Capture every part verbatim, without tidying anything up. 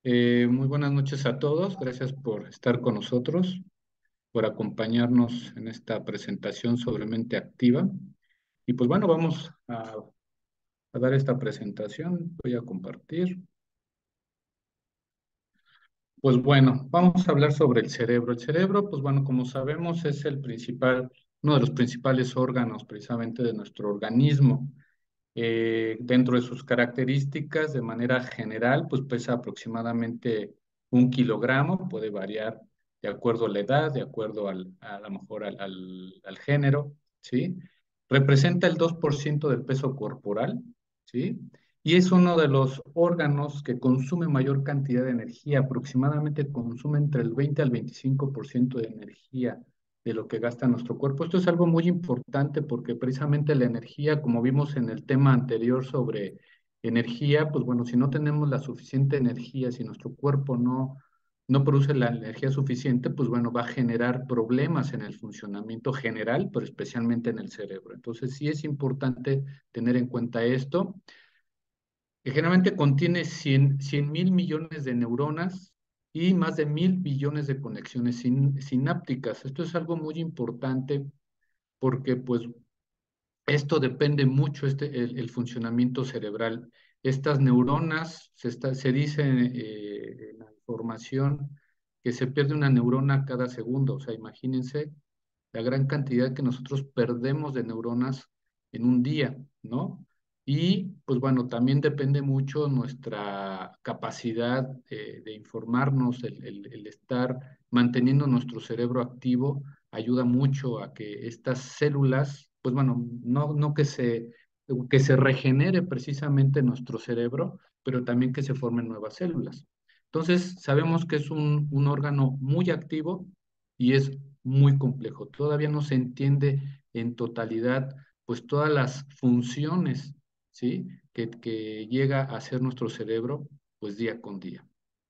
Eh, muy buenas noches a todos. Gracias por estar con nosotros, por acompañarnos en esta presentación sobre mente activa. Y pues bueno, vamos a, a dar esta presentación. Voy a compartir. Pues bueno, vamos a hablar sobre el cerebro. El cerebro, pues bueno, como sabemos, es el principal, uno de los principales órganos precisamente de nuestro organismo. Eh, dentro de sus características, de manera general, pues pesa aproximadamente un kilogramo, puede variar de acuerdo a la edad, de acuerdo al, a lo mejor al, al, al género, ¿sí? Representa el dos por ciento del peso corporal, ¿sí? Y es uno de los órganos que consume mayor cantidad de energía, aproximadamente consume entre el veinte al veinticinco por ciento de energía de lo que gasta nuestro cuerpo. Esto es algo muy importante porque precisamente la energía, como vimos en el tema anterior sobre energía, pues bueno, si no tenemos la suficiente energía, si nuestro cuerpo no, no produce la energía suficiente, pues bueno, va a generar problemas en el funcionamiento general, pero especialmente en el cerebro. Entonces sí es importante tener en cuenta esto, que generalmente contiene cien mil millones de neuronas y más de mil billones de conexiones sin, sinápticas. Esto es algo muy importante porque pues esto depende mucho este, el, el funcionamiento cerebral. Estas neuronas, se, está, se dice eh, en la información que se pierde una neurona cada segundo. O sea, imagínense la gran cantidad que nosotros perdemos de neuronas en un día, ¿no? Y pues bueno, también depende mucho nuestra capacidad eh, de informarnos, el, el, el estar manteniendo nuestro cerebro activo, ayuda mucho a que estas células, pues bueno, no, no que se, que se regenere precisamente nuestro cerebro, pero también que se formen nuevas células. Entonces, sabemos que es un, un órgano muy activo y es muy complejo. Todavía no se entiende en totalidad, pues todas las funciones, ¿sí? Que, que llega a hacer nuestro cerebro, pues día con día.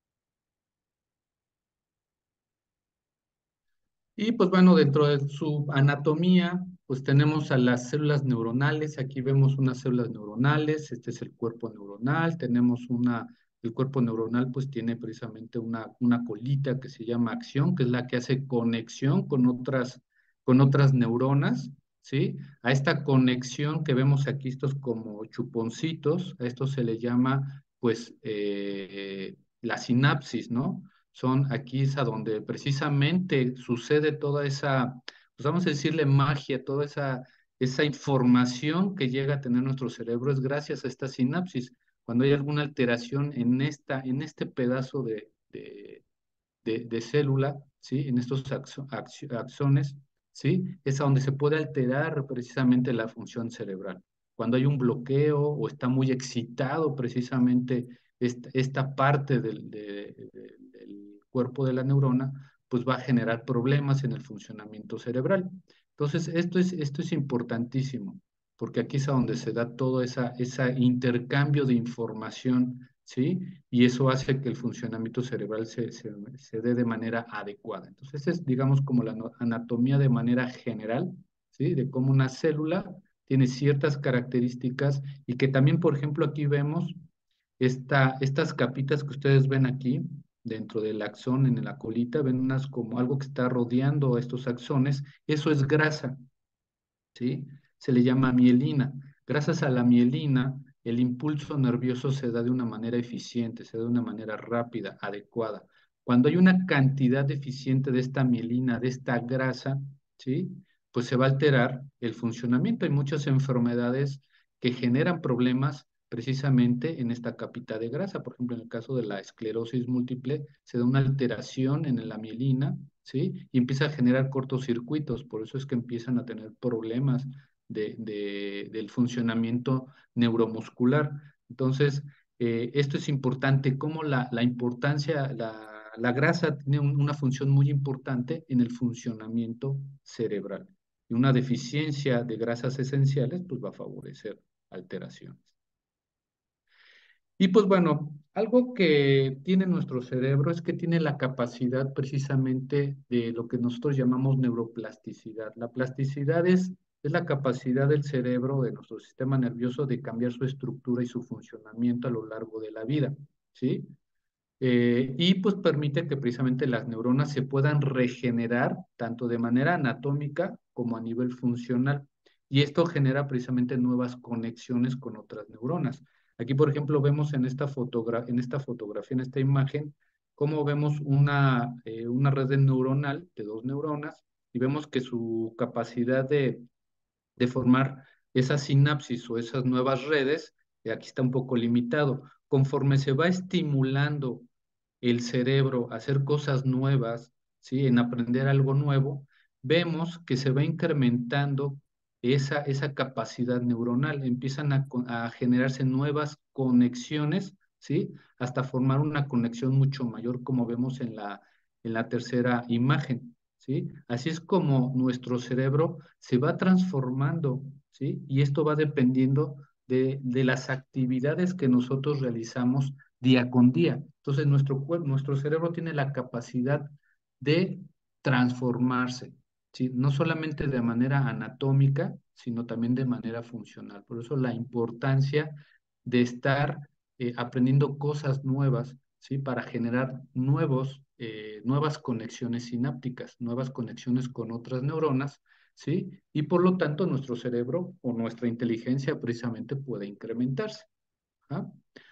Y pues bueno, dentro de su anatomía, pues tenemos a las células neuronales. Aquí vemos unas células neuronales. Este es el cuerpo neuronal. Tenemos una, el cuerpo neuronal pues tiene precisamente una, una colita que se llama acción, que es la que hace conexión con otras, con otras neuronas, ¿sí? A esta conexión que vemos aquí, estos como chuponcitos, a esto se le llama pues eh, la sinapsis, ¿no? Son aquí es a donde precisamente sucede toda esa, pues vamos a decirle magia, toda esa, esa información que llega a tener nuestro cerebro es gracias a esta sinapsis. Cuando hay alguna alteración en, esta, en este pedazo de, de, de, de célula, ¿sí? En estos axo, axo, axones, ¿sí? Es a donde se puede alterar precisamente la función cerebral. Cuando hay un bloqueo o está muy excitado precisamente esta, esta parte del, de, de, del cuerpo de la neurona, pues va a generar problemas en el funcionamiento cerebral. Entonces, esto es, esto es importantísimo, porque aquí es a donde se da todo ese esa intercambio de información, ¿sí? Y eso hace que el funcionamiento cerebral se, se, se dé de manera adecuada. Entonces, es, digamos, como la anatomía de manera general, ¿sí? De cómo una célula tiene ciertas características y que también, por ejemplo, aquí vemos esta, estas capitas que ustedes ven aquí, dentro del axón, en la colita, ven unas como algo que está rodeando estos axones, eso es grasa, ¿sí? Se le llama mielina. Gracias a la mielina, el impulso nervioso se da de una manera eficiente, se da de una manera rápida, adecuada. Cuando hay una cantidad deficiente de esta mielina, de esta grasa, ¿sí? Pues se va a alterar el funcionamiento. Hay muchas enfermedades que generan problemas precisamente en esta capita de grasa. Por ejemplo, en el caso de la esclerosis múltiple, se da una alteración en la mielina, ¿sí? Y empieza a generar cortocircuitos, por eso es que empiezan a tener problemas de, de, del funcionamiento neuromuscular. Entonces, eh, esto es importante, como la, la importancia, la, la grasa tiene un, una función muy importante en el funcionamiento cerebral. Y una deficiencia de grasas esenciales, pues va a favorecer alteraciones. Y pues bueno, algo que tiene nuestro cerebro es que tiene la capacidad precisamente de lo que nosotros llamamos neuroplasticidad. La plasticidad es, es la capacidad del cerebro, de nuestro sistema nervioso, de cambiar su estructura y su funcionamiento a lo largo de la vida, ¿sí? eh, y pues permite que precisamente las neuronas se puedan regenerar tanto de manera anatómica como a nivel funcional. Y esto genera precisamente nuevas conexiones con otras neuronas. Aquí, por ejemplo, vemos en esta fotogra en esta fotografía, en esta imagen, cómo vemos una, eh, una red neuronal de dos neuronas y vemos que su capacidad de de formar esas sinapsis o esas nuevas redes, eh, aquí está un poco limitado. Conforme se va estimulando el cerebro a hacer cosas nuevas, ¿sí? En aprender algo nuevo, vemos que se va incrementando esa, esa capacidad neuronal, empiezan a, a generarse nuevas conexiones, ¿sí? Hasta formar una conexión mucho mayor, como vemos en la, en la tercera imagen. ¿Sí? Así es como nuestro cerebro se va transformando, ¿sí? Y esto va dependiendo de, de las actividades que nosotros realizamos día con día. Entonces, nuestro cuerpo, nuestro cerebro tiene la capacidad de transformarse, ¿sí? No solamente de manera anatómica, sino también de manera funcional. Por eso la importancia de estar eh, aprendiendo cosas nuevas, ¿sí? Para generar nuevos, eh, nuevas conexiones sinápticas, nuevas conexiones con otras neuronas, ¿sí? Y por lo tanto nuestro cerebro o nuestra inteligencia precisamente puede incrementarse. ¿Ah?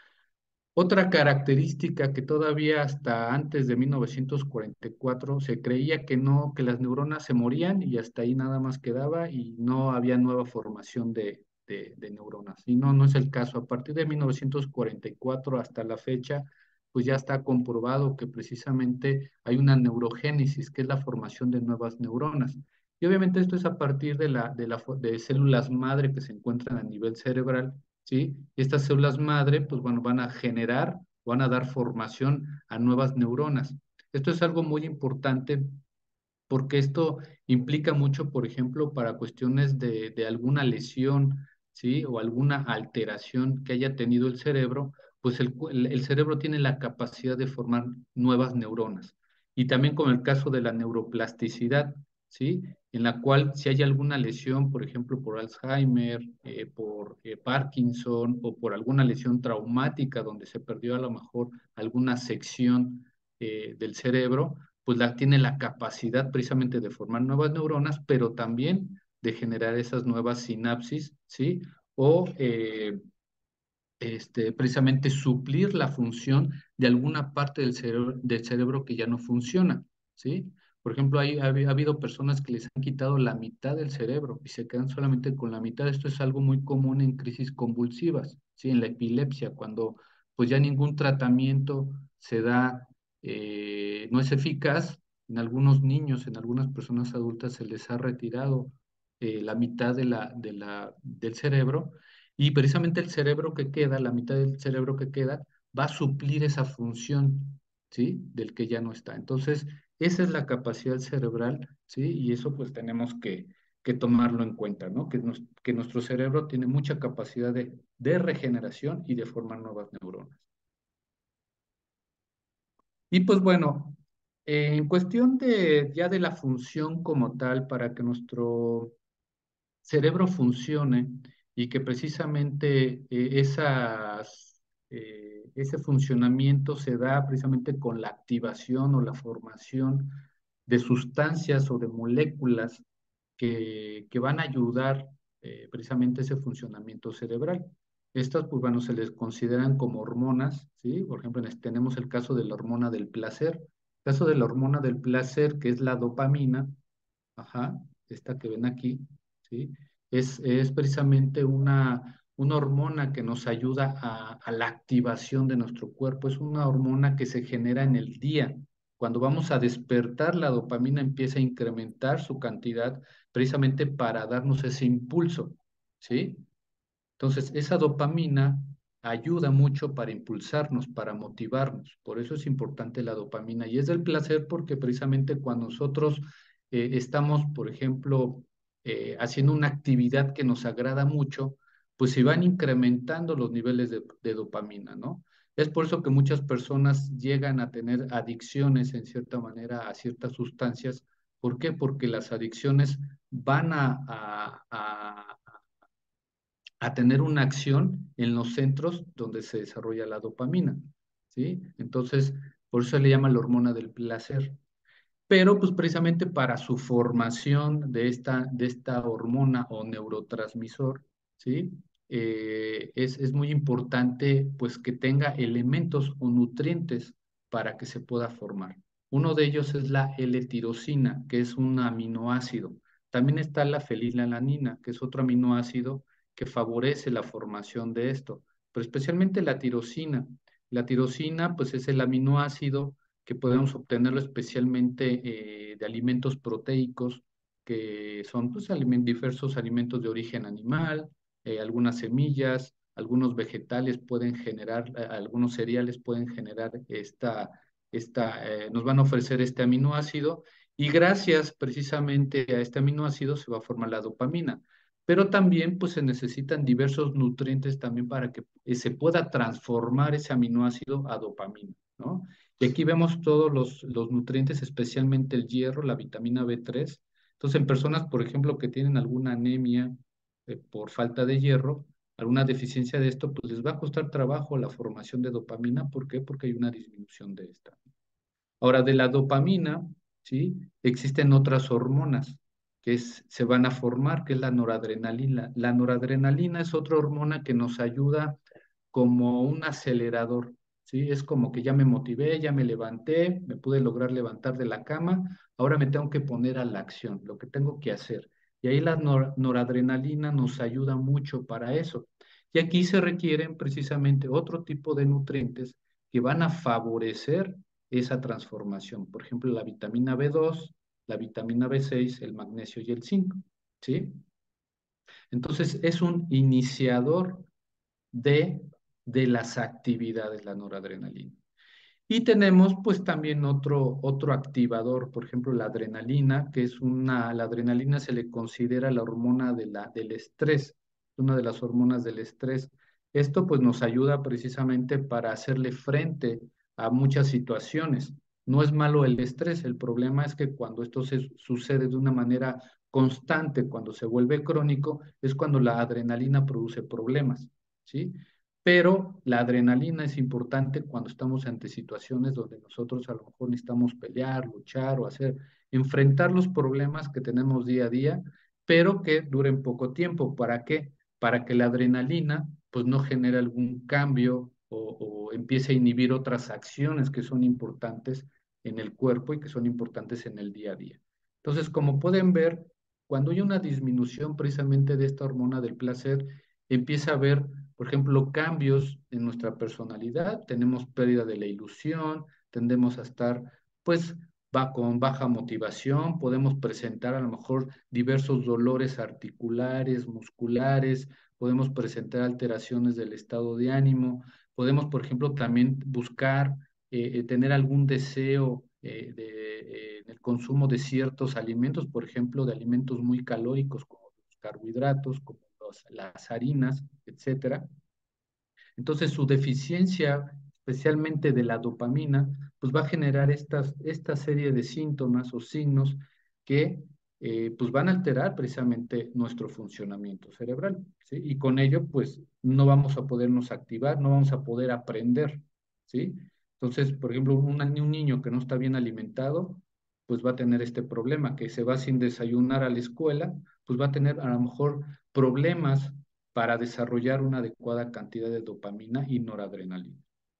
Otra característica que todavía hasta antes de mil novecientos cuarenta y cuatro se creía que no, que las neuronas se morían y hasta ahí nada más quedaba y no había nueva formación de, de, de neuronas. Y no, no es el caso. A partir de mil novecientos cuarenta y cuatro hasta la fecha, pues ya está comprobado que precisamente hay una neurogénesis, que es la formación de nuevas neuronas. Y obviamente esto es a partir de, la, de, la, de células madre que se encuentran a nivel cerebral. ¿Sí? Y estas células madre, pues bueno, van a generar, van a dar formación a nuevas neuronas. Esto es algo muy importante porque esto implica mucho, por ejemplo, para cuestiones de, de alguna lesión, ¿sí? O alguna alteración que haya tenido el cerebro, pues el, el, el cerebro tiene la capacidad de formar nuevas neuronas. Y también con el caso de la neuroplasticidad, ¿sí? En la cual si hay alguna lesión, por ejemplo, por Alzheimer, eh, por eh, Parkinson o por alguna lesión traumática donde se perdió a lo mejor alguna sección eh, del cerebro, pues la, tiene la capacidad precisamente de formar nuevas neuronas, pero también de generar esas nuevas sinapsis, ¿sí? O eh, este, precisamente suplir la función de alguna parte del cerebro, del cerebro que ya no funciona, ¿sí? Por ejemplo, hay, ha, ha habido personas que les han quitado la mitad del cerebro y se quedan solamente con la mitad. Esto es algo muy común en crisis convulsivas, ¿sí? En la epilepsia, cuando pues ya ningún tratamiento se da, eh, no es eficaz. En algunos niños, en algunas personas adultas se les ha retirado eh, la mitad de la, de la, del cerebro y precisamente el cerebro que queda, la mitad del cerebro que queda, va a suplir esa función, ¿sí? Del que ya no está. Entonces, esa es la capacidad cerebral, ¿sí? Y eso pues tenemos que, que tomarlo en cuenta, ¿no? Que, nos, que nuestro cerebro tiene mucha capacidad de, de regeneración y de formar nuevas neuronas. Y pues bueno, eh, en cuestión de ya de la función como tal, para que nuestro cerebro funcione y que precisamente eh, esas, eh, ese funcionamiento se da precisamente con la activación o la formación de sustancias o de moléculas que, que van a ayudar eh, precisamente ese funcionamiento cerebral. Estas, pues bueno, se les consideran como hormonas, ¿sí? Por ejemplo, en- tenemos el caso de la hormona del placer. El caso de la hormona del placer, que es la dopamina, ajá, esta que ven aquí, ¿sí? Es, es precisamente una, una hormona que nos ayuda a, a la activación de nuestro cuerpo. Es una hormona que se genera en el día. Cuando vamos a despertar, la dopamina empieza a incrementar su cantidad precisamente para darnos ese impulso, ¿sí? Entonces, esa dopamina ayuda mucho para impulsarnos, para motivarnos. Por eso es importante la dopamina. Y es del placer porque precisamente cuando nosotros eh, estamos, por ejemplo, eh, haciendo una actividad que nos agrada mucho, pues se van incrementando los niveles de, de dopamina, ¿no? Es por eso que muchas personas llegan a tener adicciones en cierta manera a ciertas sustancias. ¿Por qué? Porque las adicciones van a, a, a a tener una acción en los centros donde se desarrolla la dopamina. ¿sí? Entonces, por eso se le llama la hormona del placer. Pero pues precisamente para su formación de esta, de esta hormona o neurotransmisor, ¿sí? Eh, es, es muy importante pues que tenga elementos o nutrientes para que se pueda formar. Uno de ellos es la L-tirosina, que es un aminoácido. También está la fenilalanina, que es otro aminoácido que favorece la formación de esto, pero especialmente la tirosina. La tirosina pues es el aminoácido que podemos obtenerlo especialmente eh, de alimentos proteicos, que son pues, aliment- diversos alimentos de origen animal, eh, algunas semillas, algunos vegetales pueden generar, eh, algunos cereales pueden generar esta, esta eh, nos van a ofrecer este aminoácido y gracias precisamente a este aminoácido se va a formar la dopamina. Pero también pues se necesitan diversos nutrientes también para que eh, se pueda transformar ese aminoácido a dopamina, ¿no? Y aquí vemos todos los, los nutrientes, especialmente el hierro, la vitamina B tres. Entonces, en personas, por ejemplo, que tienen alguna anemia eh, por falta de hierro, alguna deficiencia de esto, pues les va a costar trabajo la formación de dopamina. ¿Por qué? Porque hay una disminución de esta. Ahora, de la dopamina, ¿sí? Existen otras hormonas que es- se van a formar, que es la noradrenalina. La noradrenalina es otra hormona que nos ayuda como un acelerador, ¿sí? Es como que ya me motivé, ya me levanté, me pude lograr levantar de la cama, ahora me tengo que poner a la acción, lo que tengo que hacer. Y ahí la nor- noradrenalina nos ayuda mucho para eso. Y aquí se requieren precisamente otro tipo de nutrientes que van a favorecer esa transformación. Por ejemplo, la vitamina B dos, la vitamina B seis, el magnesio y el zinc, ¿sí? Entonces, es un iniciador de, de las actividades, la noradrenalina. Y tenemos pues también otro, otro activador, por ejemplo, la adrenalina, que es una, la adrenalina se le considera la hormona de la, del estrés, una de las hormonas del estrés. Esto pues nos ayuda precisamente para hacerle frente a muchas situaciones. No es malo el estrés, el problema es que cuando esto se, sucede de una manera constante, cuando se vuelve crónico, es cuando la adrenalina produce problemas, ¿sí? Pero la adrenalina es importante cuando estamos ante situaciones donde nosotros a lo mejor necesitamos pelear, luchar o hacer, enfrentar los problemas que tenemos día a día, pero que duren poco tiempo. ¿Para qué? Para que la adrenalina pues no genere algún cambio o, o empiece a inhibir otras acciones que son importantes en el cuerpo y que son importantes en el día a día. Entonces, como pueden ver, cuando hay una disminución precisamente de esta hormona del placer, empieza a haber, por ejemplo, cambios en nuestra personalidad, tenemos pérdida de la ilusión, tendemos a estar, pues, va con baja motivación, podemos presentar a lo mejor diversos dolores articulares, musculares, podemos presentar alteraciones del estado de ánimo, podemos, por ejemplo, también buscar eh, eh, tener algún deseo eh, de, eh, en el consumo de ciertos alimentos, por ejemplo, de alimentos muy calóricos como los carbohidratos, como los- las harinas, etcétera. Entonces, su deficiencia, especialmente de la dopamina, pues va a generar estas, esta serie de síntomas o signos que eh, pues van a alterar precisamente nuestro funcionamiento cerebral, ¿sí? Y con ello, pues no vamos a podernos activar, no vamos a poder aprender, ¿sí? Entonces, por ejemplo, un, un niño que no está bien alimentado, pues va a tener este problema, que se va sin desayunar a la escuela, pues va a tener a lo mejor problemas para desarrollar una adecuada cantidad de dopamina y noradrenalina.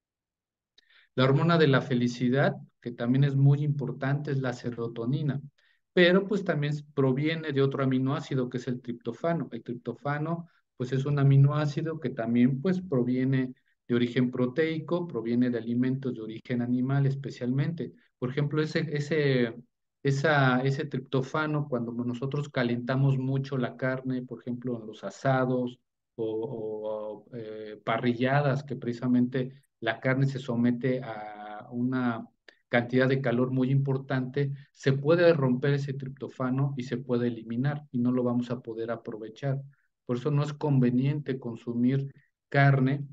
La hormona de la felicidad, que también es muy importante, es la serotonina, pero pues también proviene de otro aminoácido que es el triptofano. El triptofano pues es un aminoácido que también pues proviene de origen proteico, proviene de alimentos de origen animal especialmente. Por ejemplo, ese, ese, esa, ese triptofano, cuando nosotros calentamos mucho la carne, por ejemplo, en los asados o, o eh, parrilladas, que precisamente la carne se somete a una cantidad de calor muy importante, se puede romper ese triptofano y se puede eliminar y no lo vamos a poder aprovechar. Por eso no es conveniente consumir carne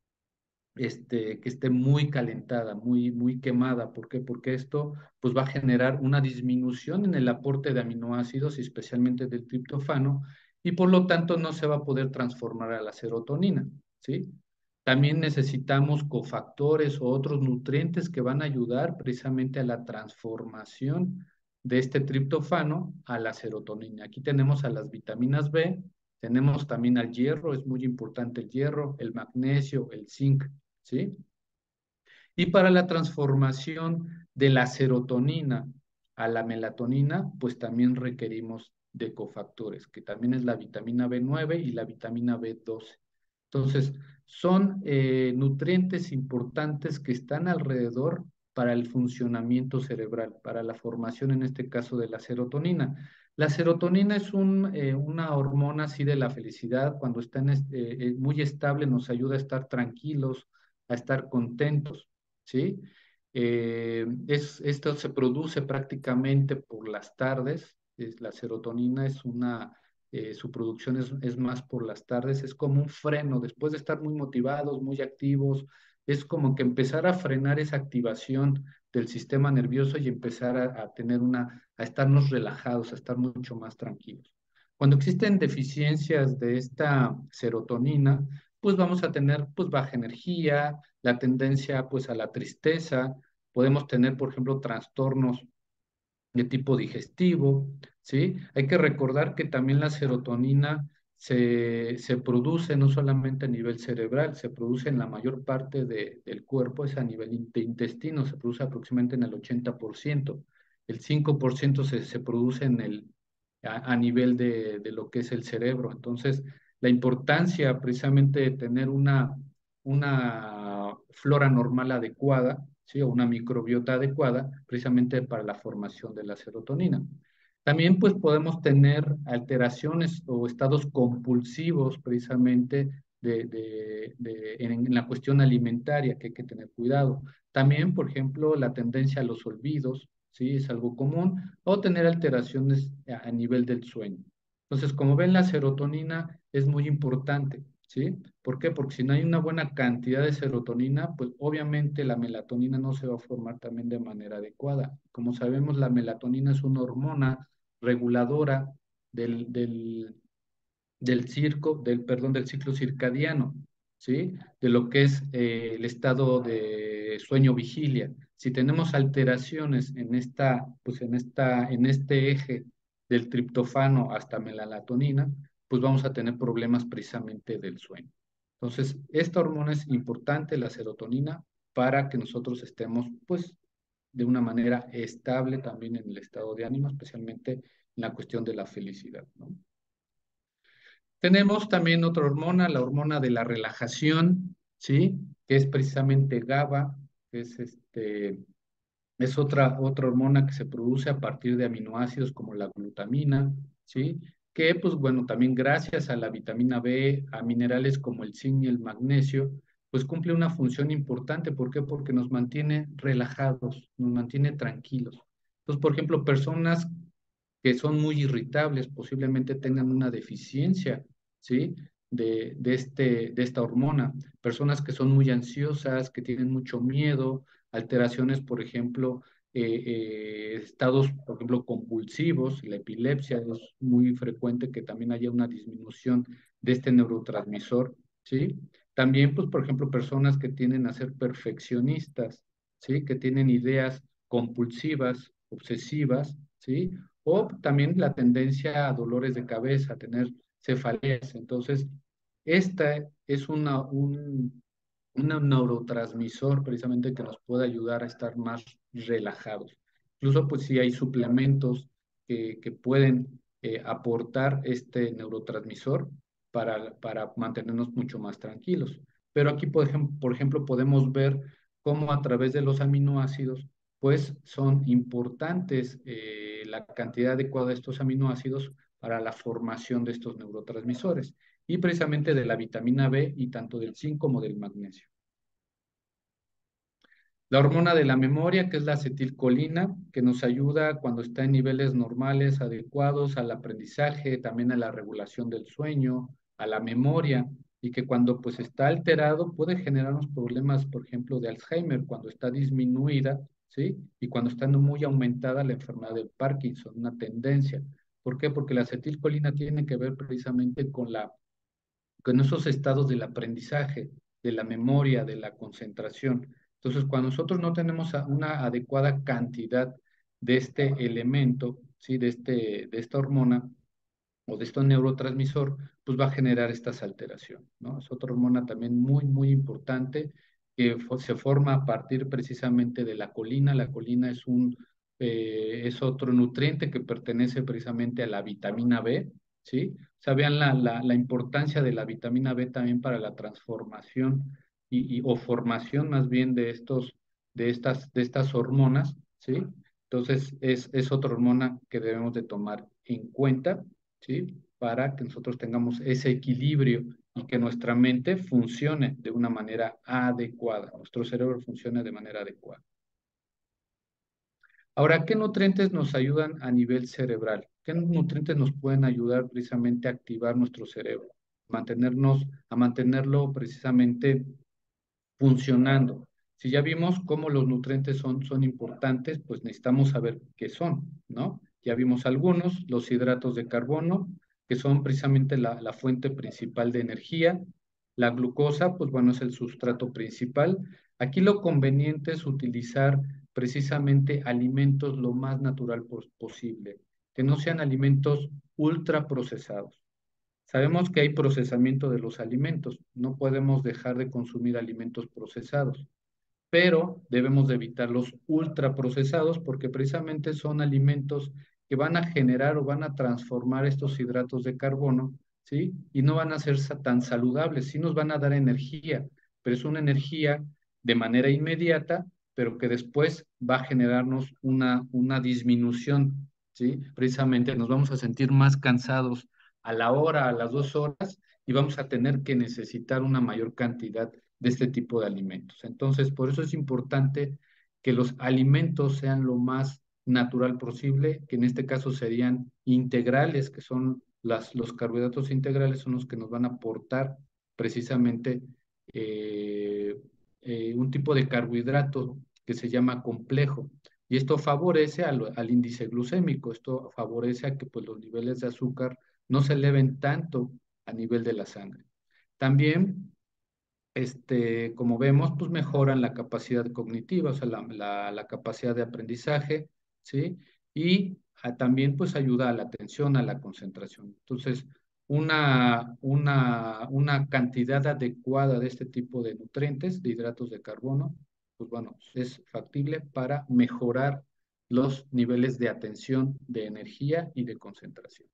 este, que esté muy calentada, muy, muy quemada. ¿Por qué? Porque esto pues, va a generar una disminución en el aporte de aminoácidos, especialmente del triptofano, y por lo tanto no se va a poder transformar a la serotonina, ¿sí? También necesitamos cofactores o otros nutrientes que van a ayudar precisamente a la transformación de este triptofano a la serotonina. Aquí tenemos a las vitaminas B, tenemos también al hierro, es muy importante el hierro, el magnesio, el zinc, ¿sí? Y para la transformación de la serotonina a la melatonina, pues también requerimos de cofactores, que también es la vitamina B nueve y la vitamina B doce. Entonces, son eh, nutrientes importantes que están alrededor para el funcionamiento cerebral, para la formación, en este caso, de la serotonina. La serotonina es un, eh, una hormona así de la felicidad, cuando está en este, eh, muy estable, nos ayuda a estar tranquilos, a estar contentos. ¿Sí? Eh, es, esto se produce prácticamente por las tardes. Es, la serotonina es una, eh, su producción es, es más por las tardes, es como un freno, después de estar muy motivados, muy activos, es como que empezar a frenar esa activación del sistema nervioso y empezar a, a tener una, a estarnos relajados, a estar mucho más tranquilos. Cuando existen deficiencias de esta serotonina, pues vamos a tener pues baja energía, la tendencia pues a la tristeza, podemos tener, por ejemplo, trastornos de tipo digestivo, ¿sí? Hay que recordar que también la serotonina se, se produce no solamente a nivel cerebral, se produce en la mayor parte de- del cuerpo, es a nivel in- de intestino, se produce aproximadamente en el ochenta por ciento. El cinco por ciento se, se produce en el, a, a nivel de, de lo que es el cerebro. Entonces, la importancia precisamente de tener una, una flora normal adecuada, ¿sí? O una microbiota adecuada, precisamente para la formación de la serotonina. También pues podemos tener alteraciones o estados compulsivos precisamente de, de, de, en, en la cuestión alimentaria que hay que tener cuidado. También, por ejemplo, la tendencia a los olvidos, ¿sí? Es algo común, o tener alteraciones a, a nivel del sueño. Entonces, como ven, la serotonina es muy importante, ¿sí? ¿Por qué? Porque si no hay una buena cantidad de serotonina, pues obviamente la melatonina no se va a formar también de manera adecuada. Como sabemos, la melatonina es una hormona reguladora del, del, del circo, del, perdón, del ciclo circadiano, ¿sí? De lo que es eh, el estado de sueño-vigilia. Si tenemos alteraciones en esta, pues en esta, en este eje del triptofano hasta melatonina, pues vamos a tener problemas precisamente del sueño. Entonces, esta hormona es importante, la serotonina, para que nosotros estemos, pues, de una manera estable también en el estado de ánimo, especialmente en la cuestión de la felicidad, ¿no? Tenemos también otra hormona, la hormona de la relajación, ¿sí? Que es precisamente GABA, que es este, es otra, otra hormona que se produce a partir de aminoácidos como la glutamina, ¿sí? Que, pues bueno, también gracias a la vitamina B, a minerales como el zinc y el magnesio, pues cumple una función importante. ¿Por qué? Porque nos mantiene relajados, nos mantiene tranquilos. Entonces, por ejemplo, personas que son muy irritables, posiblemente tengan una deficiencia, ¿sí? De, de, este, de esta hormona. Personas que son muy ansiosas, que tienen mucho miedo, alteraciones, por ejemplo, eh, eh, estados, por ejemplo, compulsivos, la epilepsia, es muy frecuente que también haya una disminución de este neurotransmisor, ¿sí? También, pues, por ejemplo, personas que tienden a ser perfeccionistas, ¿sí? Que tienen ideas compulsivas, obsesivas, ¿sí? O también la tendencia a dolores de cabeza, a tener cefaleas. Entonces, esta es una, un, un neurotransmisor precisamente que nos puede ayudar a estar más relajados. Incluso, pues sí hay suplementos que, que pueden eh, aportar este neurotransmisor para, para mantenernos mucho más tranquilos. Pero aquí, por ejemplo, por ejemplo, podemos ver cómo a través de los aminoácidos pues son importantes eh, la cantidad adecuada de estos aminoácidos para la formación de estos neurotransmisores y precisamente de la vitamina B y tanto del zinc como del magnesio. La hormona de la memoria, que es la acetilcolina, que nos ayuda cuando está en niveles normales, adecuados al aprendizaje, también a la regulación del sueño, a la memoria, y que cuando pues está alterado puede generarnos problemas, por ejemplo, de Alzheimer, cuando está disminuida, ¿sí? Y cuando está muy aumentada la enfermedad de Parkinson, una tendencia. ¿Por qué? Porque la acetilcolina tiene que ver precisamente con la con esos estados del aprendizaje, de la memoria, de la concentración. Entonces, cuando nosotros no tenemos a- una adecuada cantidad de este elemento, ¿sí? De este, de esta hormona o de este neurotransmisor, pues va a generar estas alteraciones, ¿no? Es otra hormona también muy, muy importante que fo- se forma a partir precisamente de la colina. La colina es un, eh, es otro nutriente que pertenece precisamente a la vitamina B, ¿sí? ¿Sabían la, la, la importancia de la vitamina B también para la transformación y, y- o formación más bien de estos, de estas, de estas hormonas, ¿sí? Entonces, es, es otra hormona que debemos de tomar en cuenta, ¿sí? Para que nosotros tengamos ese equilibrio y que nuestra mente funcione de una manera adecuada, nuestro cerebro funcione de manera adecuada. Ahora, ¿qué nutrientes nos ayudan a nivel cerebral? ¿Qué nutrientes nos pueden ayudar precisamente a activar nuestro cerebro? Mantenernos, a mantenerlo precisamente funcionando. Si ya vimos cómo los nutrientes son, son importantes, pues necesitamos saber qué son, ¿no? Ya vimos algunos, los hidratos de carbono, que son precisamente la, la fuente principal de energía. La glucosa, pues bueno, es el sustrato principal. Aquí lo conveniente es utilizar precisamente alimentos lo más natural pos- posible, que no sean alimentos ultra procesados. Sabemos que hay procesamiento de los alimentos, no podemos dejar de consumir alimentos procesados, pero debemos de evitar los ultraprocesados porque precisamente son alimentos que van a generar o van a transformar estos hidratos de carbono, ¿sí? Y no van a ser sa- tan saludables, sí nos van a dar energía, pero es una energía de manera inmediata, pero que después va a generarnos una, una disminución, ¿sí? Precisamente nos vamos a sentir más cansados a la hora, a las dos horas, y vamos a tener que necesitar una mayor cantidad de este tipo de alimentos. Entonces, por eso es importante que los alimentos sean lo más natural posible, que en este caso serían integrales, que son las, los carbohidratos integrales, son los que nos van a aportar precisamente eh, eh, un tipo de carbohidrato que se llama complejo. Y esto favorece al, al índice glucémico, esto favorece a que pues, los niveles de azúcar no se eleven tanto a nivel de la sangre. También este, como vemos, pues mejoran la capacidad cognitiva, o sea, la, la- la capacidad de aprendizaje, ¿sí? Y ah, también pues ayuda a la atención, a la concentración. Entonces, una, una, una cantidad adecuada de este tipo de nutrientes, de hidratos de carbono, pues bueno, es factible para mejorar los niveles de atención, de energía y de concentración.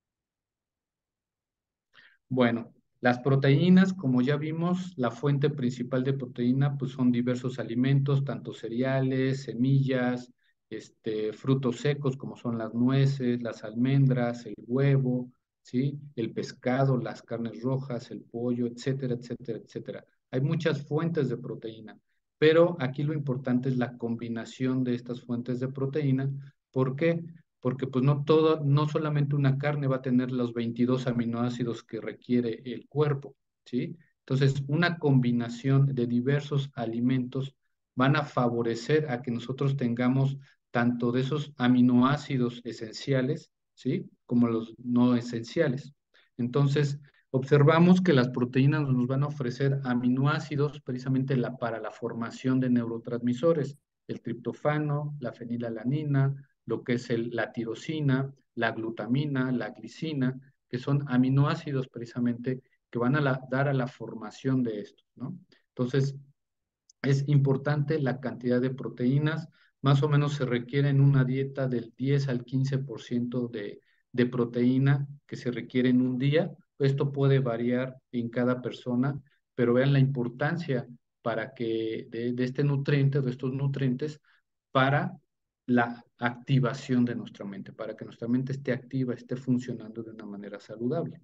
Bueno, las proteínas, como ya vimos, la fuente principal de proteína, pues son diversos alimentos, tanto cereales, semillas, este, frutos secos, como son las nueces, las almendras, el huevo, ¿sí? El pescado, las carnes rojas, el pollo, etcétera, etcétera, etcétera. Hay muchas fuentes de proteína, pero aquí lo importante es la combinación de estas fuentes de proteína. ¿Por qué? Porque pues no todo, no solamente una carne va a tener los veintidós aminoácidos que requiere el cuerpo, ¿sí? Entonces, una combinación de diversos alimentos van a favorecer a que nosotros tengamos tanto de esos aminoácidos esenciales, ¿sí? Como los no esenciales. Entonces, observamos que las proteínas nos van a ofrecer aminoácidos precisamente la, para la formación de neurotransmisores, el triptofano, la fenilalanina, lo que es el, la tirosina, la glutamina, la glicina, que son aminoácidos precisamente que van a la, dar a la formación de esto, ¿no? Entonces, es importante la cantidad de proteínas, más o menos se requiere en una dieta del diez al quince por ciento de, de proteína que se requiere en un día. Esto puede variar en cada persona, pero vean la importancia para que de, de este nutriente, de estos nutrientes, para la activación de nuestra mente, para que nuestra mente esté activa, esté funcionando de una manera saludable.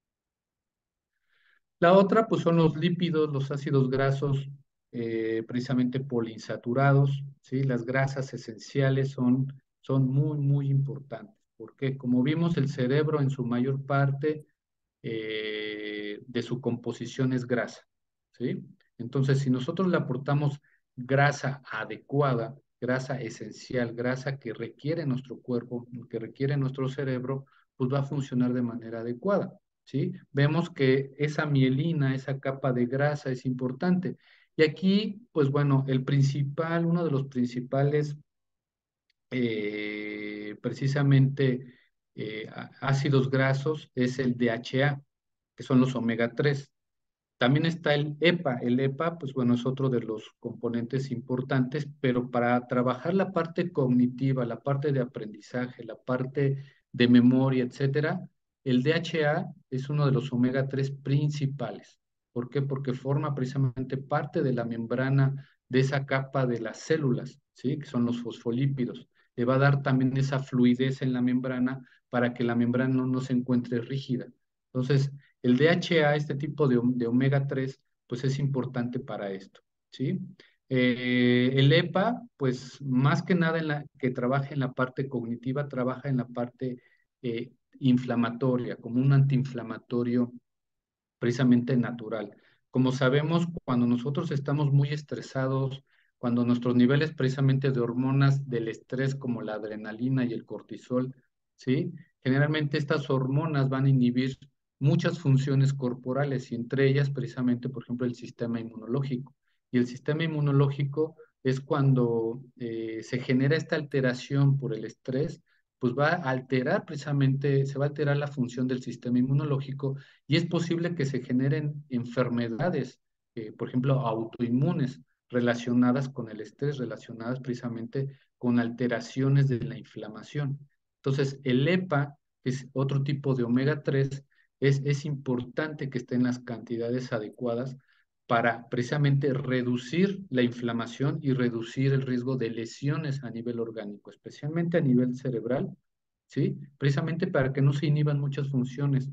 La otra, pues son los lípidos, los ácidos grasos, eh, precisamente poliinsaturados, ¿sí? Las grasas esenciales son, son muy, muy importantes, porque como vimos, el cerebro en su mayor parte eh, de su composición es grasa, ¿sí? Entonces, si nosotros le aportamos grasa adecuada, grasa esencial, grasa que requiere nuestro cuerpo, que requiere nuestro cerebro, pues va a funcionar de manera adecuada. ¿sí? Vemos que esa mielina, esa capa de grasa es importante. Y aquí, pues bueno, el principal, uno de los principales, eh, precisamente, eh, á- ácidos grasos es el D H A, que son los omega tres. También está el EPA. El EPA, pues bueno, es otro de los componentes importantes, pero para trabajar la parte cognitiva, la parte de aprendizaje, la parte de memoria, etcétera, el D H A es uno de los omega tres principales. ¿Por qué? Porque forma precisamente parte de la membrana de esa capa de las células, ¿sí? Que son los fosfolípidos. Le va a dar también esa fluidez en la membrana para que la membrana no, no se encuentre rígida. Entonces, el D H A, este tipo de, de omega tres, pues es importante para esto, ¿sí? Eh, el EPA, pues más que nada en la, que trabaja en la parte cognitiva, trabaja en la parte eh, inflamatoria, como un antiinflamatorio precisamente natural. Como sabemos, cuando nosotros estamos muy estresados, cuando nuestros niveles precisamente de hormonas del estrés como la adrenalina y el cortisol, ¿sí? Generalmente estas hormonas van a inhibir muchas funciones corporales y entre ellas precisamente, por ejemplo, el sistema inmunológico. Y el sistema inmunológico es cuando eh, se genera esta alteración por el estrés, pues va a alterar precisamente, se va a alterar la función del sistema inmunológico y es posible que se generen enfermedades, eh, por ejemplo, autoinmunes relacionadas con el estrés, relacionadas precisamente con alteraciones de la inflamación. Entonces, el EPA, que es otro tipo de omega tres, es, es importante que esté en las cantidades adecuadas para precisamente reducir la inflamación y reducir el riesgo de lesiones a nivel orgánico, especialmente a nivel cerebral, ¿sí? Precisamente para que no se inhiban muchas funciones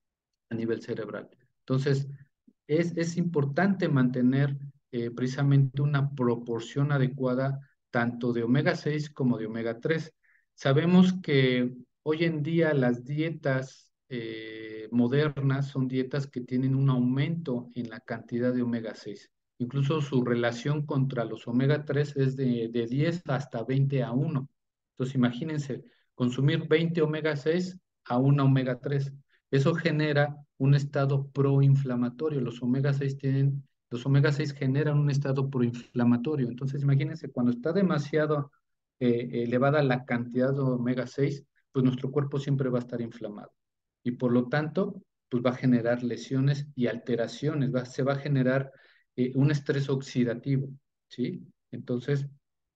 a nivel cerebral. Entonces, es, es importante mantener eh, precisamente una proporción adecuada tanto de omega seis como de omega tres. Sabemos que hoy en día las dietas eh, modernas son dietas que tienen un aumento en la cantidad de omega seis. Incluso su relación contra los omega tres es de, de diez hasta veinte a uno. Entonces, imagínense, consumir veinte omega seis a una omega tres. Eso genera un estado proinflamatorio. Los omega seis tienen, los omega seis generan un estado proinflamatorio. Entonces, imagínense, cuando está demasiado eh, elevada la cantidad de omega seis, pues nuestro cuerpo siempre va a estar inflamado. Y por lo tanto, pues va a generar lesiones y alteraciones, va, se va a generar eh, un estrés oxidativo, ¿sí? Entonces,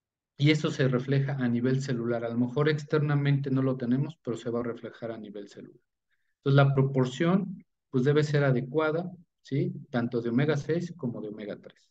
y eso se refleja a nivel celular. A lo mejor externamente no lo tenemos, pero se va a reflejar a nivel celular. Entonces, la proporción, pues debe ser adecuada, ¿sí? Tanto de omega seis como de omega tres.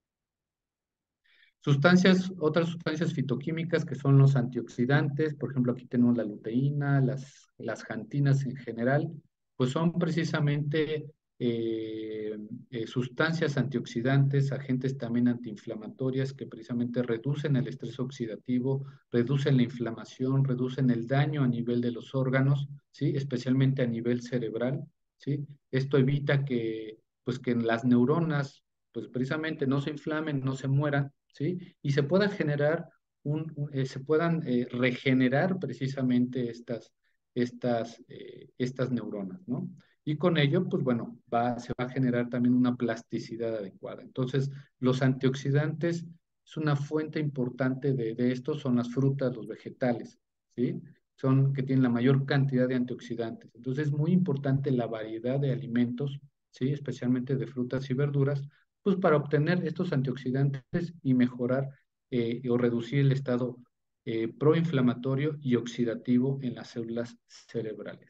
Sustancias, otras sustancias fitoquímicas que son los antioxidantes, por ejemplo, aquí tenemos la luteína, las, las xantinas en general, pues son precisamente eh, eh, sustancias antioxidantes, agentes también antiinflamatorias que precisamente reducen el estrés oxidativo, reducen la inflamación, reducen el daño a nivel de los órganos, ¿sí? Especialmente a nivel cerebral, ¿sí? Esto evita que, pues, que las neuronas, pues precisamente no se inflamen, no se mueran, ¿sí? Y se pueda generar un, un, eh, se puedan eh, regenerar precisamente estas, estas, eh, estas neuronas, ¿no? Y con ello, pues bueno, va, se va a generar también una plasticidad adecuada. Entonces, los antioxidantes es una fuente importante de, de esto, son las frutas, los vegetales, ¿sí? Son que tienen la mayor cantidad de antioxidantes. Entonces, es muy importante la variedad de alimentos, ¿sí? Especialmente de frutas y verduras, pues para obtener estos antioxidantes y mejorar eh, o reducir el estado eh, proinflamatorio y oxidativo en las células cerebrales.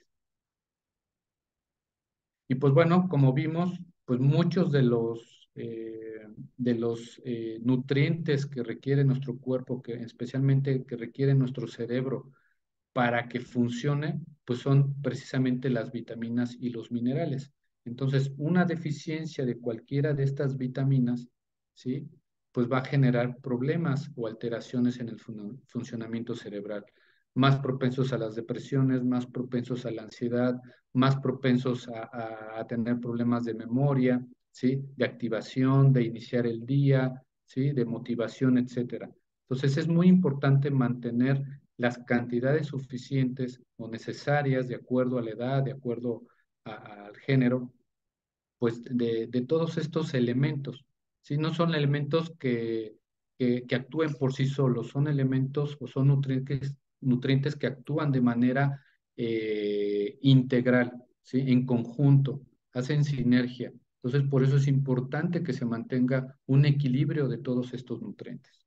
Y pues bueno, como vimos, pues muchos de los, eh, de los eh, nutrientes que requiere nuestro cuerpo, que especialmente que requiere nuestro cerebro para que funcione, pues son precisamente las vitaminas y los minerales. Entonces, una deficiencia de cualquiera de estas vitaminas, ¿sí? Pues va a generar problemas o alteraciones en el fun funcionamiento cerebral, más propensos a las depresiones, más propensos a la ansiedad, más propensos a, a, a tener problemas de memoria, ¿sí? De activación, de iniciar el día, ¿sí? De motivación, etcétera. Entonces, es muy importante mantener las cantidades suficientes o necesarias de acuerdo a la edad, de acuerdo a, al género, pues de, de todos estos elementos, ¿sí? No son elementos que, que, que actúen por sí solos, son elementos o son nutrientes, nutrientes que actúan de manera eh, integral, ¿sí? En conjunto, hacen sinergia. Entonces, por eso es importante que se mantenga un equilibrio de todos estos nutrientes.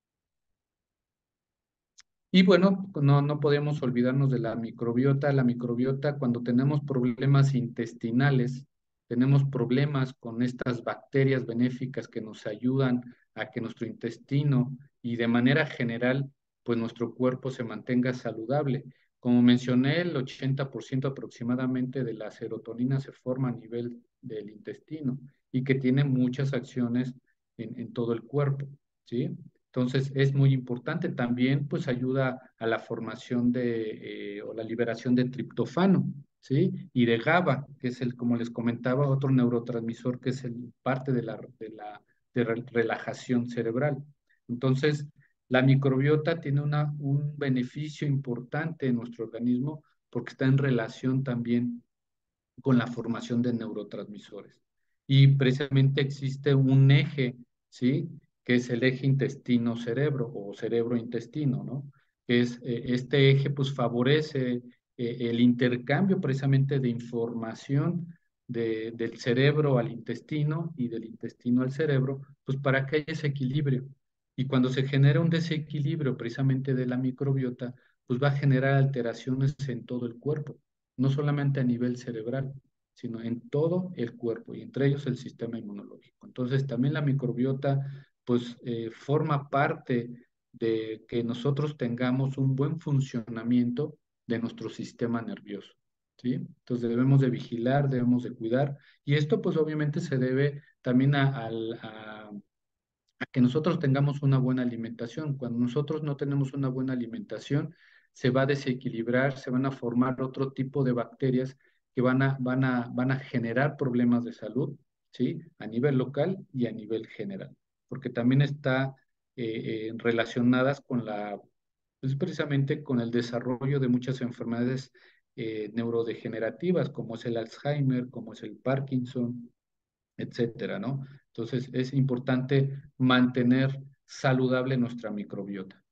Y bueno, no, no podemos olvidarnos de la microbiota. La microbiota, cuando tenemos problemas intestinales, tenemos problemas con estas bacterias benéficas que nos ayudan a que nuestro intestino y de manera general, pues nuestro cuerpo se mantenga saludable. Como mencioné, el ochenta por ciento aproximadamente de la serotonina se forma a nivel del intestino y que tiene muchas acciones en, en todo el cuerpo, ¿sí? Entonces es muy importante. También pues ayuda a la formación de eh, o la liberación de triptofano, ¿sí? Y de GABA, que es el, como les comentaba, otro neurotransmisor que es el, parte de la, de la de re- relajación cerebral. Entonces, la microbiota tiene una, un beneficio importante en nuestro organismo porque está en relación también con la formación de neurotransmisores. Y precisamente existe un eje, ¿sí? Que es el eje intestino-cerebro o cerebro-intestino, ¿no? Que es, eh, este eje pues favorece eh, el intercambio precisamente de información de, del cerebro al intestino y del intestino al cerebro, pues para que haya ese equilibrio. Y cuando se genera un desequilibrio precisamente de la microbiota, pues va a generar alteraciones en todo el cuerpo, no solamente a nivel cerebral, sino en todo el cuerpo y entre ellos el sistema inmunológico. Entonces, también la microbiota, pues, eh, forma parte de que nosotros tengamos un buen funcionamiento de nuestro sistema nervioso, ¿sí? Entonces, debemos de vigilar, debemos de cuidar, y esto, pues, obviamente se debe también a, al- a a que nosotros tengamos una buena alimentación. Cuando nosotros no tenemos una buena alimentación, se va a desequilibrar, se van a formar otro tipo de bacterias que van a, van a, van a generar problemas de salud, ¿sí? A nivel local y a nivel general, porque también está eh, eh, relacionadas con la, pues precisamente con el desarrollo de muchas enfermedades eh, neurodegenerativas, como es el Alzheimer, como es el Parkinson, etcétera, ¿no? Entonces es importante mantener saludable nuestra microbiota.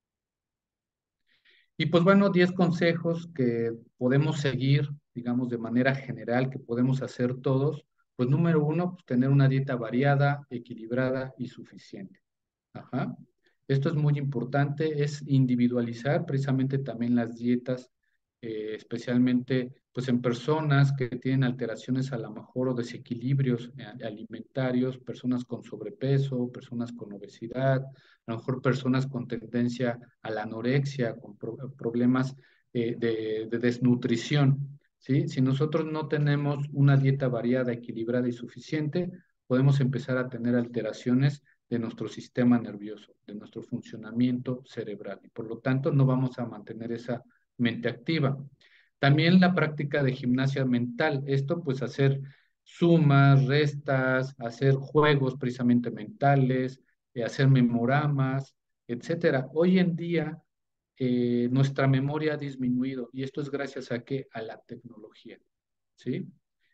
Y pues bueno, diez consejos que podemos seguir, digamos, de manera general, que podemos hacer todos. Pues número uno, pues tener una dieta variada, equilibrada y suficiente. Ajá. Esto es muy importante, es individualizar precisamente también las dietas, eh, especialmente pues en personas que tienen alteraciones a lo mejor o desequilibrios eh, alimentarios, personas con sobrepeso, personas con obesidad, a lo mejor personas con tendencia a la anorexia, con pro- problemas eh, de, de desnutrición, ¿sí? Si nosotros no tenemos una dieta variada, equilibrada y suficiente, podemos empezar a tener alteraciones de nuestro sistema nervioso, de nuestro funcionamiento cerebral y por lo tanto no vamos a mantener esa mente activa. También la práctica de gimnasia mental, esto pues hacer sumas, restas, hacer juegos precisamente mentales, eh, hacer memoramas, etcétera. Hoy en día eh, nuestra memoria ha disminuido y esto es gracias a qué? A la tecnología, ¿sí?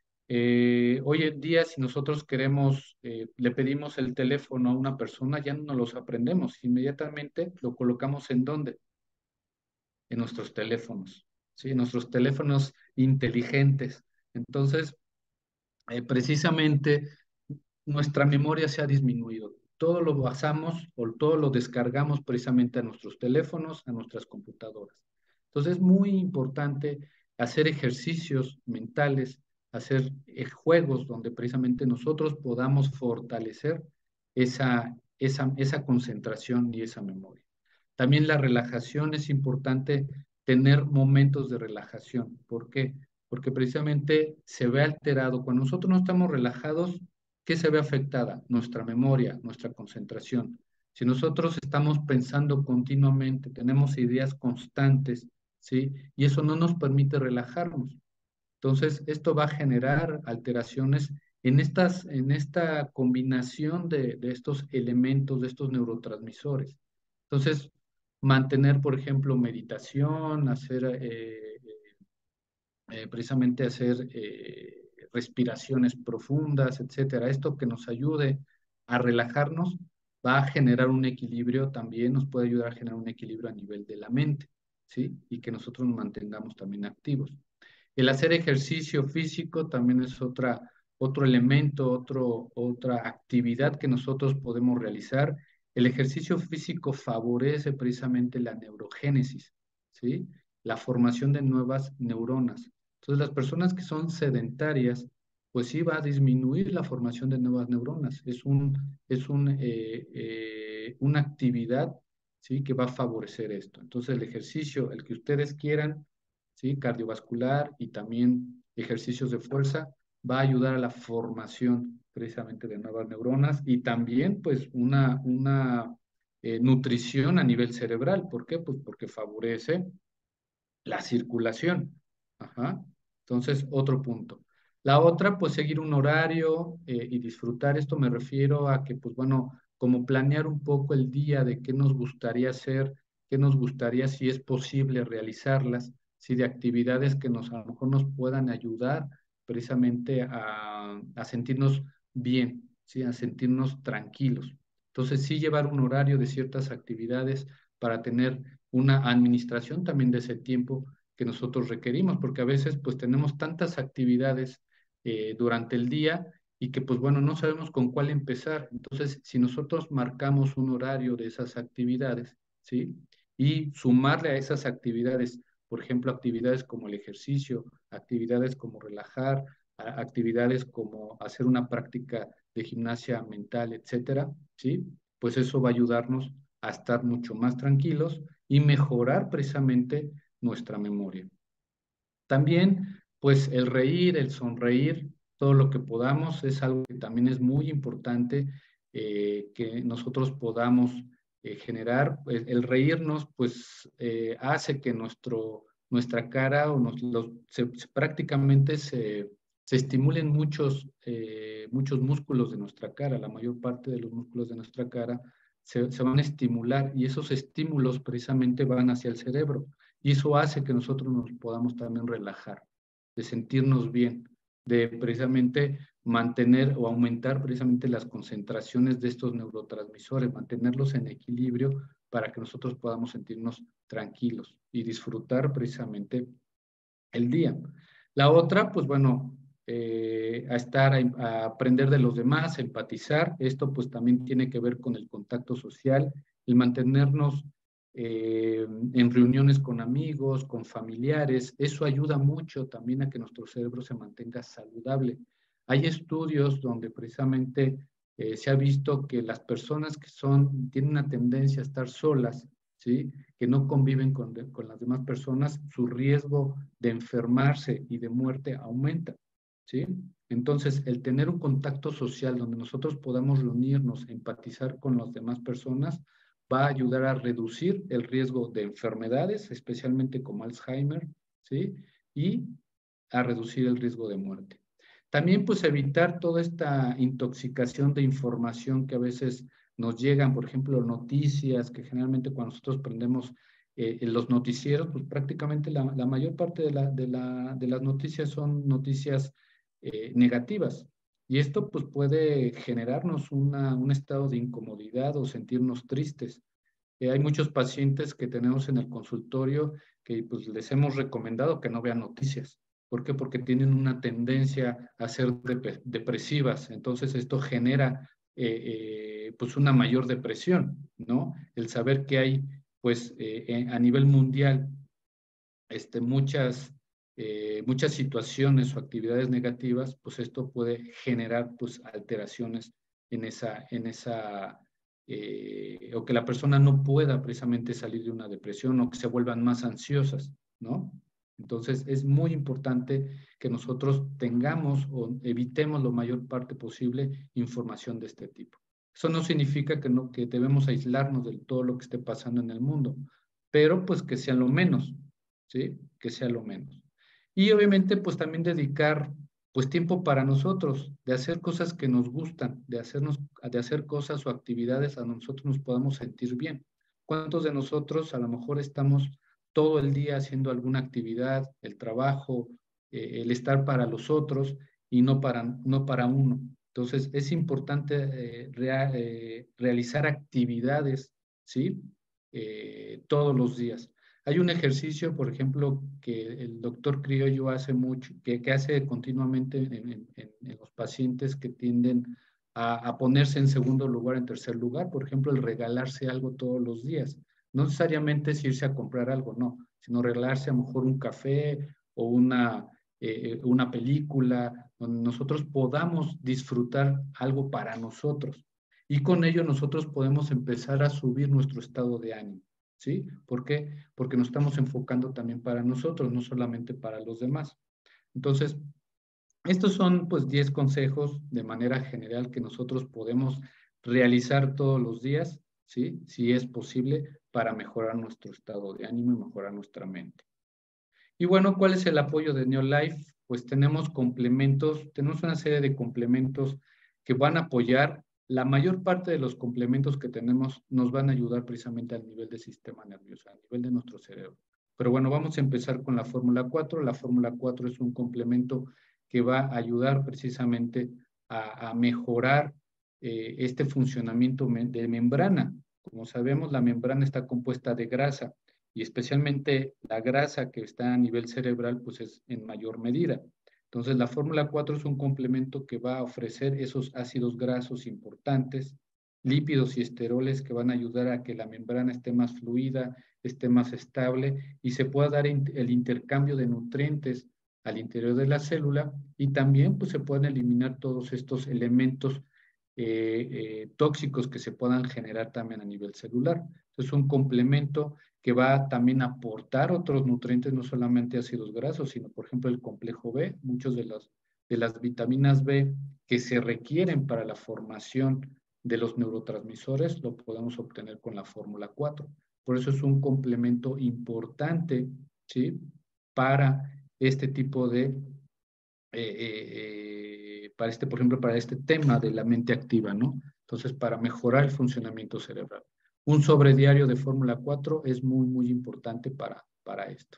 Eh, hoy en día, si nosotros queremos, eh, le pedimos el teléfono a una persona, ya no nos los aprendemos, inmediatamente lo colocamos en dónde, en nuestros teléfonos, ¿sí? En nuestros teléfonos inteligentes. Entonces, eh, precisamente nuestra memoria se ha disminuido. Todo lo basamos o todo lo descargamos precisamente a nuestros teléfonos, a nuestras computadoras. Entonces es muy importante hacer ejercicios mentales, hacer eh, juegos donde precisamente nosotros podamos fortalecer esa, esa, esa concentración y esa memoria. También la relajación es importante tener momentos de relajación. ¿Por qué? Porque precisamente se ve alterado. Cuando nosotros no estamos relajados, ¿qué se ve afectada? Nuestra memoria, nuestra concentración. Si nosotros estamos pensando continuamente, tenemos ideas constantes, ¿sí? Y eso no nos permite relajarnos. Entonces, esto va a generar alteraciones en, estas, en esta combinación de, de estos elementos, de estos neurotransmisores. Entonces, mantener, por ejemplo, meditación, hacer, eh, eh, precisamente hacer eh, respiraciones profundas, etcétera. Esto que nos ayude a relajarnos va a generar un equilibrio también, nos puede ayudar a generar un equilibrio a nivel de la mente, ¿sí? Y que nosotros nos mantengamos también activos. El hacer ejercicio físico también es otra, otro elemento, otro, otra actividad que nosotros podemos realizar. El ejercicio físico favorece precisamente la neurogénesis, ¿sí? La formación de nuevas neuronas. Entonces, las personas que son sedentarias, pues sí va a disminuir la formación de nuevas neuronas. Es un, es un, eh, eh, una actividad, ¿sí? Que va a favorecer esto. Entonces, el ejercicio, el que ustedes quieran, ¿sí? Cardiovascular y también ejercicios de fuerza, va a ayudar a la formación precisamente de nuevas neuronas y también pues una, una eh, nutrición a nivel cerebral. ¿Por qué? Pues porque favorece la circulación. Ajá. Entonces, otro punto. La otra, pues seguir un horario eh, y disfrutar. Esto me refiero a que, pues bueno, como planear un poco el día de qué nos gustaría hacer, qué nos gustaría, si es posible realizarlas, si de actividades que nos a lo mejor nos puedan ayudar precisamente a, a sentirnos bien, ¿sí? A sentirnos tranquilos. Entonces, sí llevar un horario de ciertas actividades para tener una administración también de ese tiempo que nosotros requerimos, porque a veces pues tenemos tantas actividades eh, durante el día y que pues bueno, no sabemos con cuál empezar. Entonces, si nosotros marcamos un horario de esas actividades, ¿sí? Y sumarle a esas actividades, por ejemplo, actividades como el ejercicio, actividades como relajar, actividades como hacer una práctica de gimnasia mental, etcétera, ¿sí? Pues eso va a ayudarnos a estar mucho más tranquilos y mejorar precisamente nuestra memoria. También, pues el reír, el sonreír, todo lo que podamos es algo que también es muy importante eh, que nosotros podamos eh, generar. El, el, reírnos, pues eh, hace que nuestro, nuestra cara o nos, los, se, se, prácticamente se, se estimulen muchos, eh, muchos músculos de nuestra cara. La mayor parte de los músculos de nuestra cara se, se van a estimular y esos estímulos precisamente van hacia el cerebro. Y eso hace que nosotros nos podamos también relajar, de sentirnos bien, de precisamente mantener o aumentar precisamente las concentraciones de estos neurotransmisores, mantenerlos en equilibrio para que nosotros podamos sentirnos tranquilos y disfrutar precisamente el día. La otra, pues bueno, eh, a estar, a, a aprender de los demás, a empatizar. Esto pues también tiene que ver con el contacto social, el mantenernos eh, en reuniones con amigos, con familiares. Eso ayuda mucho también a que nuestro cerebro se mantenga saludable. Hay estudios donde precisamente eh, se ha visto que las personas que son, tienen una tendencia a estar solas, ¿sí? Que no conviven con, de, con las demás personas, su riesgo de enfermarse y de muerte aumenta, ¿sí? Entonces, el tener un contacto social donde nosotros podamos reunirnos, empatizar con las demás personas, va a ayudar a reducir el riesgo de enfermedades, especialmente como Alzheimer, ¿sí? Y a reducir el riesgo de muerte. También, pues, evitar toda esta intoxicación de información que a veces nos llegan, por ejemplo, noticias, que generalmente cuando nosotros prendemos eh, en los noticieros, pues prácticamente la, la mayor parte de, la, de, la, de las noticias son noticias eh, negativas. Y esto pues puede generarnos una, un estado de incomodidad o sentirnos tristes. Eh, hay muchos pacientes que tenemos en el consultorio que pues les hemos recomendado que no vean noticias. ¿Por qué? Porque tienen una tendencia a ser dep depresivas. Entonces esto genera eh, eh, pues una mayor depresión, ¿no? El saber que hay pues eh, a nivel mundial este, muchas, eh, muchas situaciones o actividades negativas, pues esto puede generar pues alteraciones en esa, en esa eh, o que la persona no pueda precisamente salir de una depresión o que se vuelvan más ansiosas, ¿no? Entonces es muy importante que nosotros tengamos o evitemos lo mayor parte posible información de este tipo. Eso no significa que, no, que debemos aislarnos de todo lo que esté pasando en el mundo, pero pues que sea lo menos, ¿sí? Que sea lo menos. Y obviamente, pues también dedicar, pues tiempo para nosotros, de hacer cosas que nos gustan, de, hacernos, de hacer cosas o actividades a nosotros nos podamos sentir bien. ¿Cuántos de nosotros a lo mejor estamos todo el día haciendo alguna actividad, el trabajo, eh, el estar para los otros, y no para, no para uno. Entonces, es importante eh, rea, eh, realizar actividades, ¿sí? Eh, todos los días. Hay un ejercicio, por ejemplo, que el doctor Criollo hace mucho, que, que hace continuamente en, en, en, en los pacientes que tienden a, a ponerse en segundo lugar, en tercer lugar, por ejemplo, el regalarse algo todos los días. No necesariamente es irse a comprar algo, no, sino regalarse a lo mejor un café o una, eh, una película, donde nosotros podamos disfrutar algo para nosotros. Y con ello nosotros podemos empezar a subir nuestro estado de ánimo, ¿sí? ¿Por qué? Porque nos estamos enfocando también para nosotros, no solamente para los demás. Entonces, estos son pues diez consejos de manera general que nosotros podemos realizar todos los días, ¿sí? Si es posible, para mejorar nuestro estado de ánimo y mejorar nuestra mente. Y bueno, ¿cuál es el apoyo de Neolife? Pues tenemos complementos, tenemos una serie de complementos que van a apoyar. La mayor parte de los complementos que tenemos nos van a ayudar precisamente al nivel del sistema nervioso, a nivel de nuestro cerebro. Pero bueno, vamos a empezar con la fórmula cuatro. La fórmula cuatro es un complemento que va a ayudar precisamente a, a mejorar eh, este funcionamiento de membrana. Como sabemos, la membrana está compuesta de grasa y especialmente la grasa que está a nivel cerebral, pues es en mayor medida. Entonces, la fórmula cuatro es un complemento que va a ofrecer esos ácidos grasos importantes, lípidos y esteroles que van a ayudar a que la membrana esté más fluida, esté más estable y se pueda dar el intercambio de nutrientes al interior de la célula y también pues, se pueden eliminar todos estos elementos eh, eh, tóxicos que se puedan generar también a nivel celular. Es un complemento que va también a aportar otros nutrientes, no solamente ácidos grasos, sino por ejemplo el complejo B, muchos de, los, de las vitaminas B que se requieren para la formación de los neurotransmisores, lo podemos obtener con la fórmula cuatro. Por eso es un complemento importante, ¿sí? Para este tipo de, eh, eh, eh, para este, por ejemplo, para este tema de la mente activa, ¿no? Entonces, para mejorar el funcionamiento cerebral. Un sobrediario de fórmula cuatro es muy, muy importante para, para esto.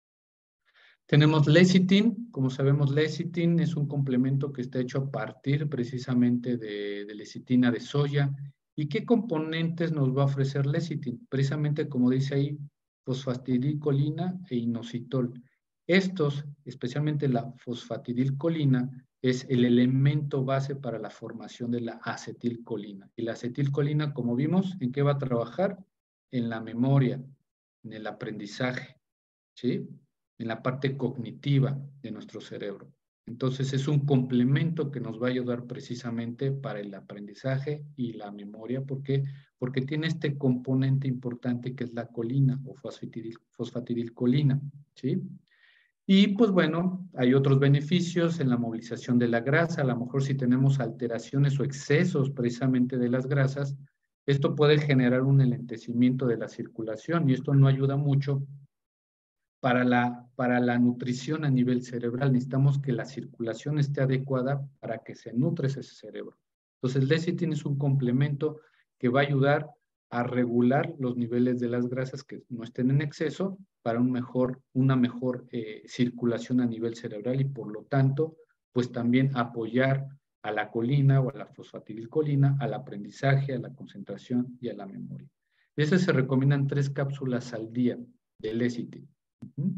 Tenemos lecitin. Como sabemos, lecitin es un complemento que está hecho a partir precisamente de, de lecitina de soya. ¿Y qué componentes nos va a ofrecer lecitin? Precisamente como dice ahí, fosfatidilcolina e inositol. Estos, especialmente la fosfatidilcolina, es el elemento base para la formación de la acetilcolina. Y la acetilcolina, como vimos, ¿en qué va a trabajar? En la memoria, en el aprendizaje, ¿sí? En la parte cognitiva de nuestro cerebro. Entonces es un complemento que nos va a ayudar precisamente para el aprendizaje y la memoria. ¿Por qué? Porque tiene este componente importante que es la colina o fosfatidil, fosfatidilcolina, ¿sí? Y pues bueno, hay otros beneficios en la movilización de la grasa. A lo mejor si tenemos alteraciones o excesos precisamente de las grasas, esto puede generar un enlentecimiento de la circulación y esto no ayuda mucho para la, para la nutrición a nivel cerebral. Necesitamos que la circulación esté adecuada para que se nutre ese cerebro. Entonces, el lecitin es un complemento que va a ayudar a regular los niveles de las grasas que no estén en exceso para un mejor, una mejor eh, circulación a nivel cerebral y por lo tanto, pues también apoyar a la colina o a la fosfatidilcolina, al aprendizaje, a la concentración y a la memoria. Y eso se recomiendan tres cápsulas al día de lecitin. Uh-huh.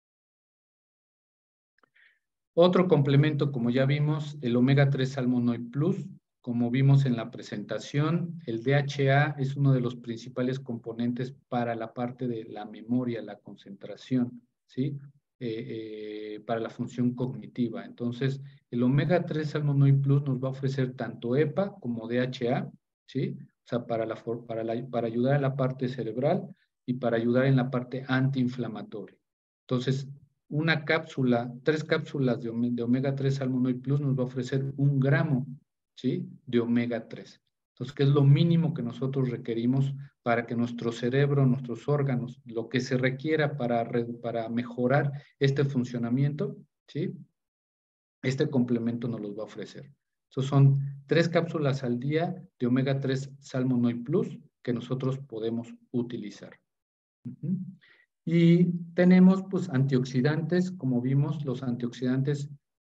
Otro complemento, como ya vimos, el omega tres Almonoid Plus. Como vimos en la presentación, el D H A es uno de los principales componentes para la parte de la memoria, la concentración, ¿sí? Eh, eh, para la función cognitiva. Entonces, el omega tres Almonoid Plus nos va a ofrecer tanto E P A como D H A, ¿sí? O sea, para, la, para, la, para ayudar a la parte cerebral y para ayudar en la parte antiinflamatoria. Entonces, una cápsula, tres cápsulas de, de omega tres Almonoid Plus nos va a ofrecer un gramo, ¿sí? De omega tres. Entonces, ¿qué es lo mínimo que nosotros requerimos para que nuestro cerebro, nuestros órganos, lo que se requiera para, para mejorar este funcionamiento, ¿sí? Este complemento nos los va a ofrecer. Entonces, son tres cápsulas al día de omega tres Salmonoid Plus que nosotros podemos utilizar. Uh-huh. Y tenemos pues antioxidantes, como vimos, los antioxidantes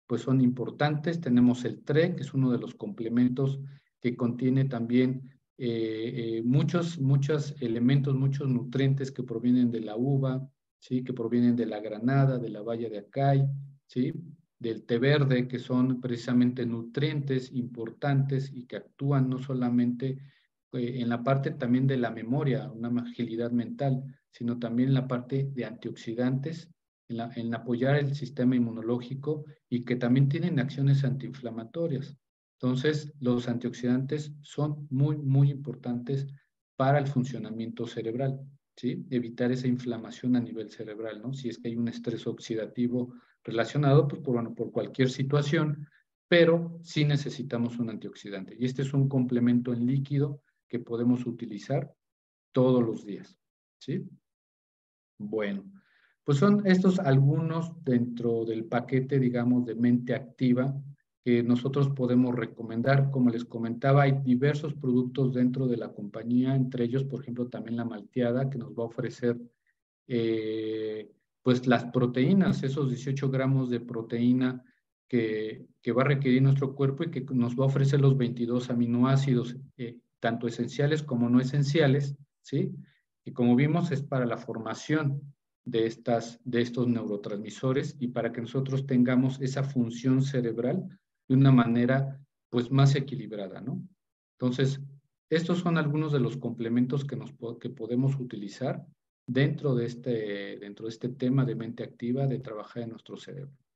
pues son importantes. Tenemos el T R E, que es uno de los complementos que contiene también eh, eh, muchos, muchos elementos, muchos nutrientes que provienen de la uva, ¿sí? Que provienen de la granada, de la baya de Acay, ¿sí? Del té verde, que son precisamente nutrientes importantes y que actúan no solamente eh, en la parte también de la memoria, una agilidad mental, sino también en la parte de antioxidantes, en, la, en apoyar el sistema inmunológico y que también tienen acciones antiinflamatorias. Entonces, los antioxidantes son muy, muy importantes para el funcionamiento cerebral, ¿sí? Evitar esa inflamación a nivel cerebral, ¿no? Si es que hay un estrés oxidativo relacionado, pues, por, bueno, por cualquier situación, pero sí necesitamos un antioxidante. Y este es un complemento en líquido que podemos utilizar todos los días, ¿sí? Bueno, pues son estos algunos dentro del paquete, digamos, de mente activa que nosotros podemos recomendar. Como les comentaba, hay diversos productos dentro de la compañía, entre ellos, por ejemplo, también la malteada, que nos va a ofrecer eh, pues las proteínas, esos dieciocho gramos de proteína que, que va a requerir nuestro cuerpo y que nos va a ofrecer los veintidós aminoácidos, eh, tanto esenciales como no esenciales, ¿sí? Y como vimos, es para la formación de, estas, de estos neurotransmisores y para que nosotros tengamos esa función cerebral de una manera pues más equilibrada, ¿no? Entonces, estos son algunos de los complementos que, nos, que podemos utilizar dentro de, este, dentro de este tema de mente activa, de trabajar en nuestro cerebro.